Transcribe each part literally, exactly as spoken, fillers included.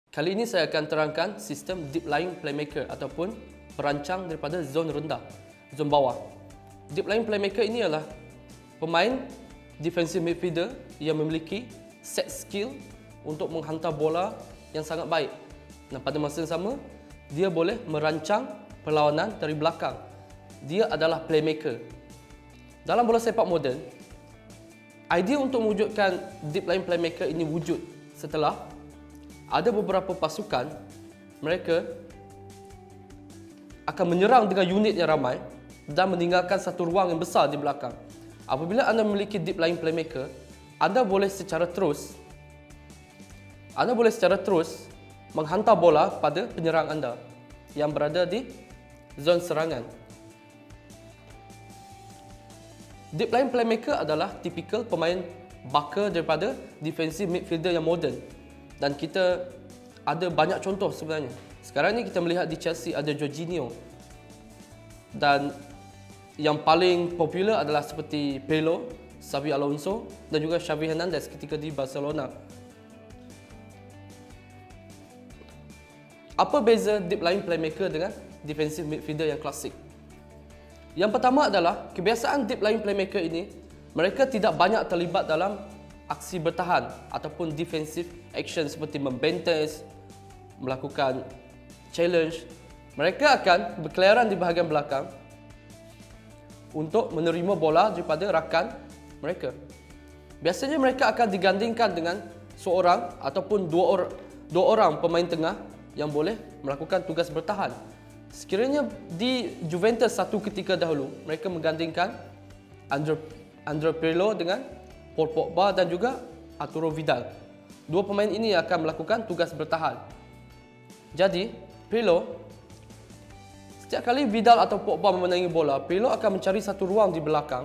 Kali ini saya akan terangkan sistem deep lying playmaker ataupun perancang daripada zon rendah, zon bawah. Deep lying playmaker ini adalah pemain defensive midfielder yang memiliki set skill untuk menghantar bola yang sangat baik. Dan pada masa yang sama, dia boleh merancang perlawanan dari belakang. Dia adalah playmaker. Dalam bola sepak moden, idea untuk mewujudkan deep lying playmaker ini wujud setelah ada beberapa pasukan, mereka akan menyerang dengan unit yang ramai dan meninggalkan satu ruang yang besar di belakang. Apabila anda memiliki deep lying playmaker, anda boleh secara terus anda boleh secara terus menghantar bola pada penyerang anda yang berada di zon serangan. Deep lying playmaker adalah tipikal pemain bakal daripada defensive midfielder yang moden. Dan kita ada banyak contoh sebenarnya. Sekarang ni kita melihat di Chelsea ada Jorginho. Dan yang paling popular adalah seperti Pirlo, Xabi Alonso dan juga Xavi Hernandez ketika di Barcelona. Apa beza deep lying playmaker dengan defensive midfielder yang klasik? Yang pertama adalah kebiasaan deep lying playmaker ini, mereka tidak banyak terlibat dalam aksi bertahan ataupun defensive action seperti membentes, melakukan challenge. Mereka akan berkeliaran di bahagian belakang untuk menerima bola daripada rakan mereka. Biasanya mereka akan digandingkan dengan seorang ataupun dua orang, dua orang pemain tengah yang boleh melakukan tugas bertahan. Sekiranya di Juventus satu ketika dahulu, mereka menggandingkan Andre, Andre Pirlo dengan Paul Pogba dan juga Arturo Vidal. Dua pemain ini akan melakukan tugas bertahan. Jadi, Pirlo, setiap kali Vidal atau Pogba memenangi bola, Pirlo akan mencari satu ruang di belakang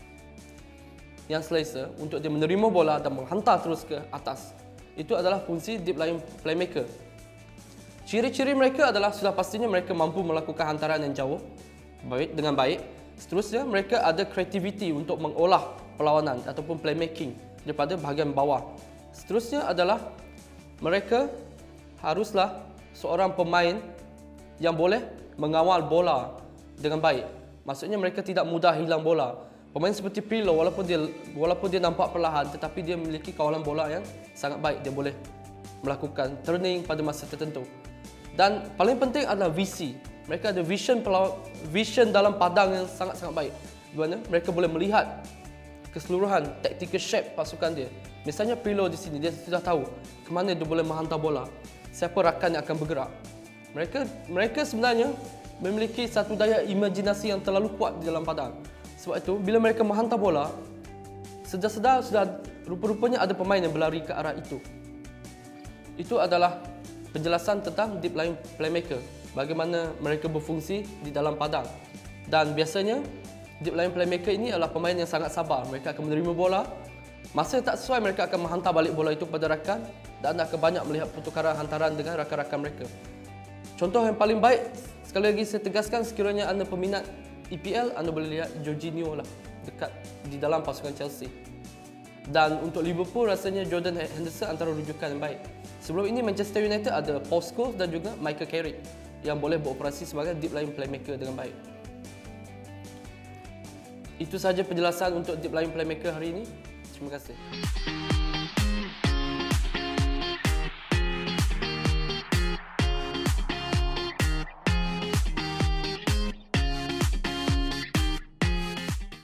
yang selesa untuk dia menerima bola dan menghantar terus ke atas. Itu adalah fungsi deep lying playmaker. Ciri-ciri mereka adalah sudah pastinya mereka mampu melakukan hantaran yang jauh baik dengan baik. Seterusnya, mereka ada kreativiti untuk mengolah perlawanan ataupun playmaking daripada bahagian bawah. Seterusnya adalah mereka haruslah seorang pemain yang boleh mengawal bola dengan baik. Maksudnya mereka tidak mudah hilang bola. Pemain seperti Pirlo, walaupun dia walaupun dia nampak perlahan, tetapi dia memiliki kawalan bola yang sangat baik. Dia boleh melakukan turning pada masa tertentu. Dan paling penting adalah visi. Mereka ada vision vision dalam padang yang sangat-sangat baik. Di mana mereka boleh melihat keseluruhan tactical shape pasukan dia. Misalnya Pirlo di sini, dia sudah tahu ke mana dia boleh menghantar bola, siapa rakan yang akan bergerak. Mereka mereka sebenarnya memiliki satu daya imajinasi yang terlalu kuat di dalam padang. Sebab itu bila mereka menghantar bola, sedar-sedar sudah rupa-rupanya ada pemain yang berlari ke arah itu. Itu adalah penjelasan tentang deep lying playmaker, bagaimana mereka berfungsi di dalam padang. Dan biasanya deep lying playmaker ini adalah pemain yang sangat sabar. Mereka akan menerima bola, masa yang tak sesuai mereka akan menghantar balik bola itu pada rakan dan anda akan banyak melihat pertukaran hantaran dengan rakan-rakan mereka. Contoh yang paling baik, sekali lagi saya tegaskan, sekiranya anda peminat E P L, anda boleh lihat Jorginho lah dekat di dalam pasukan Chelsea. Dan untuk Liverpool, rasanya Jordan Henderson antara rujukan yang baik. Sebelum ini Manchester United ada Paul Scholes dan juga Michael Carrick yang boleh beroperasi sebagai deep lying playmaker dengan baik. Itu sahaja penjelasan untuk deep lying playmaker hari ini. Terima kasih.